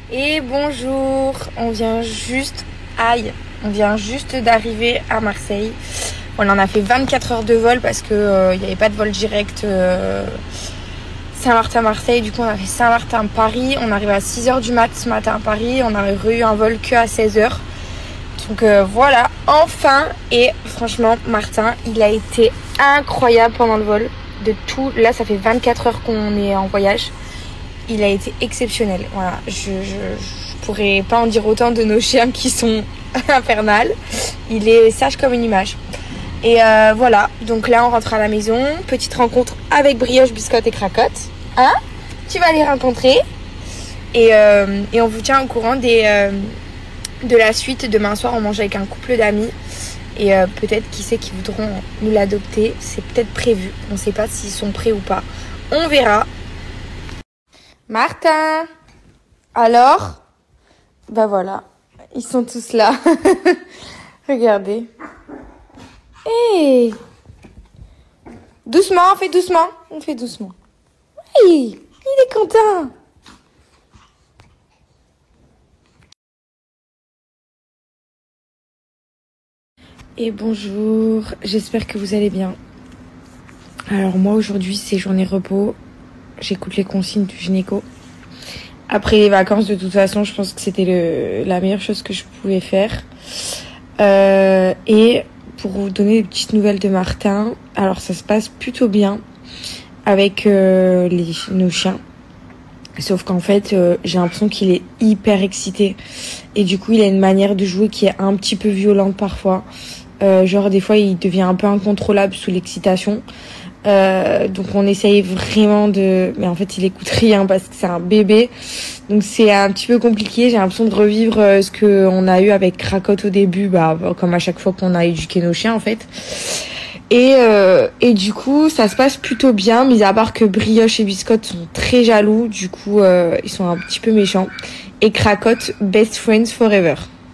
Et bonjour, on vient juste d'arriver à Marseille. On en a fait 24 heures de vol parce que il n'y avait pas de vol direct Saint-Martin-Marseille. Du coup on a fait Saint-Martin-Paris. On arrive à 6h du mat ce matin à Paris. On a eu un vol que à 16h. Donc voilà, enfin. Et franchement Martin, il a été incroyable pendant le vol. De tout, là ça fait 24 heures qu'on est en voyage. Il a été exceptionnel. Voilà, je pourrais pas en dire autant de nos chiens qui sont infernales. Il est sage comme une image. Et voilà, donc là on rentre à la maison. Petite rencontre avec Brioche, Biscotte et Cracotte. Hein? Tu vas les rencontrer. Et on vous tient au courant de la suite. Demain soir on mange avec un couple d'amis. Et peut-être qui sait qui voudront nous l'adopter. C'est peut-être prévu. On ne sait pas s'ils sont prêts ou pas. On verra. Martin! Alors? Bah voilà, ils sont tous là. Regardez. Hey! Doucement, on fait doucement. On fait doucement. Oui, il est content. Et bonjour, j'espère que vous allez bien. Alors moi aujourd'hui c'est journée repos. J'écoute les consignes du gynéco. Après les vacances, de toute façon, je pense que c'était la meilleure chose que je pouvais faire. Et pour vous donner des petites nouvelles de Martin, alors ça se passe plutôt bien avec nos chiens. Sauf qu'en fait, j'ai l'impression qu'il est hyper excité. Et du coup, il a une manière de jouer qui est un petit peu violente parfois. Genre des fois, il devient un peu incontrôlable sous l'excitation. Donc on essaye vraiment mais en fait il écoute rien parce que c'est un bébé, donc c'est un petit peu compliqué. J'ai l'impression de revivre ce que on a eu avec Cracotte au début, comme à chaque fois qu'on a éduqué nos chiens en fait. Et du coup ça se passe plutôt bien, mis à part que Brioche et Biscotte sont très jaloux, du coup ils sont un petit peu méchants. Et Cracotte, best friends forever.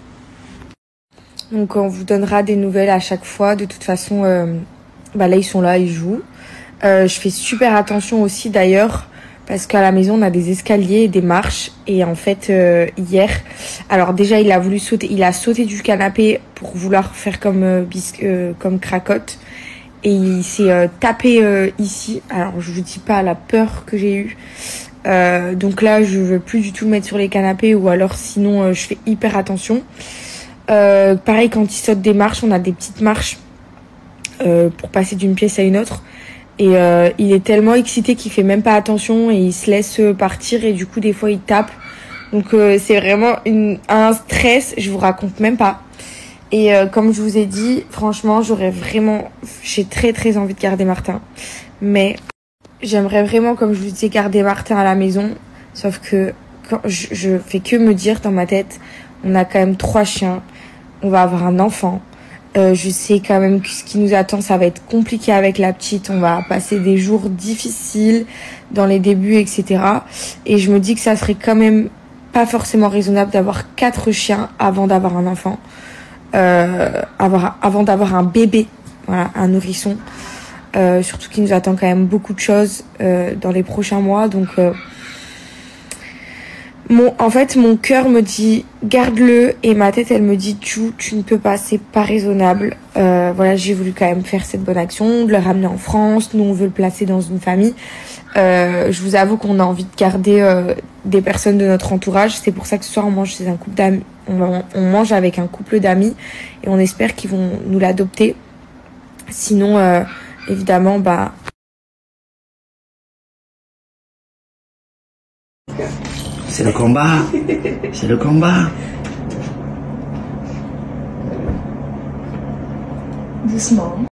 Donc on vous donnera des nouvelles à chaque fois. De toute façon là ils sont là, ils jouent. Je fais super attention aussi d'ailleurs parce qu'à la maison on a des escaliers et des marches, et en fait hier, alors déjà il a sauté du canapé pour vouloir faire comme Cracotte, et il s'est tapé ici. Alors je vous dis pas la peur que j'ai eue. Donc là je veux plus du tout le mettre sur les canapés, ou alors sinon je fais hyper attention. Pareil quand il saute des marches, on a des petites marches pour passer d'une pièce à une autre. Et il est tellement excité qu'il fait même pas attention et il se laisse partir, et du coup des fois il tape. Donc c'est vraiment un stress, je vous raconte même pas. Et comme je vous ai dit, franchement j'ai très très envie de garder Martin. Mais j'aimerais vraiment, comme je vous disais, garder Martin à la maison. Sauf que quand je fais que me dire dans ma tête, on a quand même 3 chiens, on va avoir un enfant. Je sais quand même que ce qui nous attend, ça va être compliqué avec la petite. On va passer des jours difficiles dans les débuts, etc. Et je me dis que ça serait quand même pas forcément raisonnable d'avoir 4 chiens avant d'avoir un enfant. Avant d'avoir un bébé, voilà, un nourrisson. Surtout qu'il nous attend quand même beaucoup de choses dans les prochains mois. Donc en fait, mon cœur me dit garde-le, et ma tête elle me dit tu ne peux pas, c'est pas raisonnable. Voilà, j'ai voulu quand même faire cette bonne action, de le ramener en France. Nous on veut le placer dans une famille. Je vous avoue qu'on a envie de garder des personnes de notre entourage. C'est pour ça que ce soir on mange chez un couple d'amis. On mange avec un couple d'amis et on espère qu'ils vont nous l'adopter. Sinon, évidemment, c'est le combat. C'est le combat. Doucement.